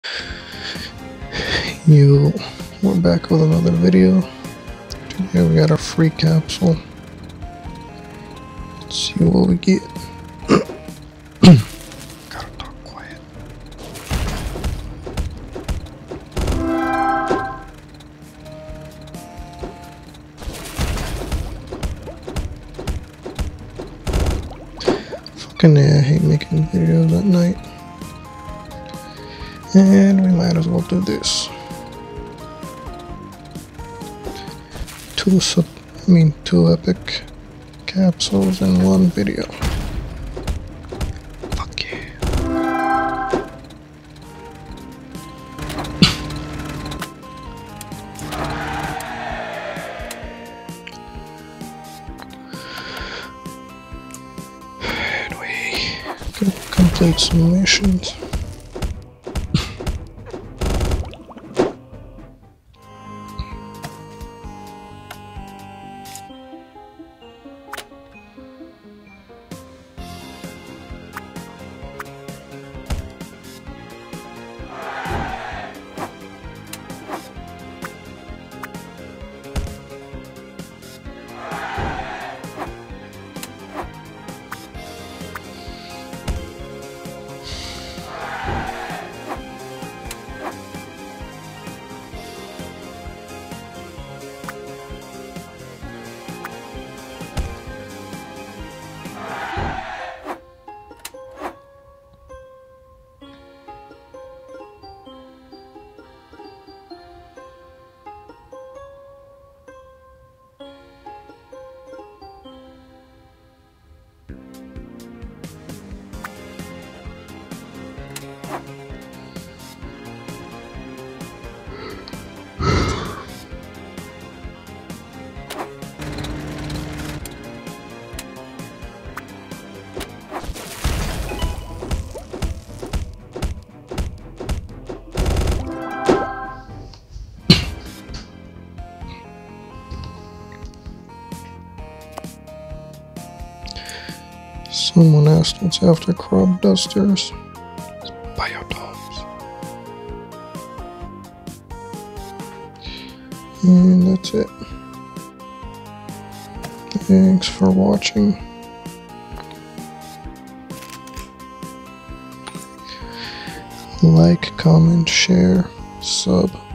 We're back with another video. Today we got a free capsule. Let's see what we get. Gotta talk quiet. Fucking yeah, I hate making videos at night. And we might as well do this. Two epic capsules in one video. Fuck yeah. And we can complete some missions. Someone asked what's after crop dusters. It's biodomes. And that's it. Thanks for watching. Like, comment, share, sub.